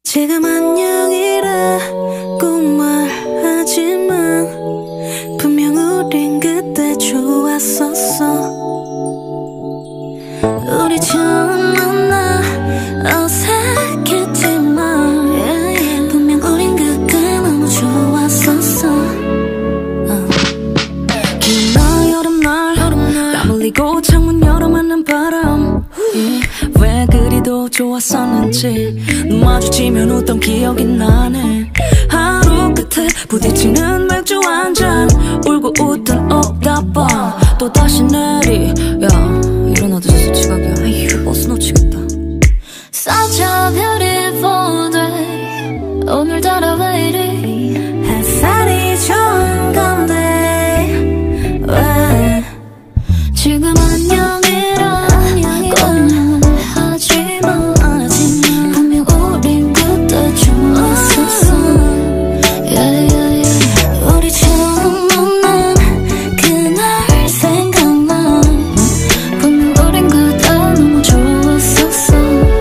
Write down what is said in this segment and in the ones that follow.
지금 안녕이라고 말하지만 분명 우린 그때 좋았었어. 우리 처음 만나 어색했지만 분명 우린 그때 너무 좋았었어. 긴 여름날 땀 흘리고 창문 열어 맞는 바람, 왜 그리도 좋았었는지 눈 마주치면 웃던 기억이 나네. 하루 끝에 부딪히는 맥주 한잔 울고 웃던 오다봐 또다시 내리. 야 일어나도 벌써 지각이야. 아휴 버스 놓치겠다. Such a beautiful day. 오늘따라 왜 이리 햇살이 좋은 건데 왜 지금 안녕이라고 하지만 분명 우린 그때 좋았었어. 우리 처음 만난 그날 생각나. 분명 우린 그때 너무 좋았었어.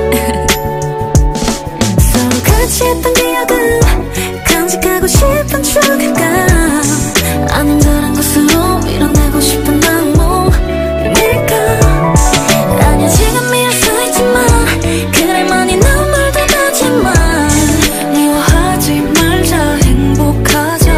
서로 같이 했던 기억은 간직하고 싶은 추억일까. 아닌 다른 곳으로 밀어내고 싶은 악몽일까. 아니야 지금이랄 수 있지만 그래 많이 눈물도 나지만 미워하지 말자 행복하자.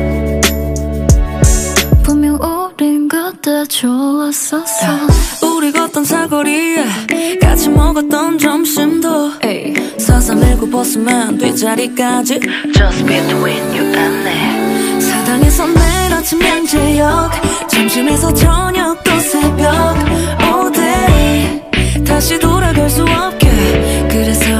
분명 우린 그때 좋았었어. 우리 걷던 사거리에 같이 먹었던 점심도 서서 밀고 벗으면 뒷자리까지 Just between you and me. 사당에서 매일 아침 양재역, 점심에서 저녁 또 새벽 all day. 다시 돌아갈 수 없게 그래서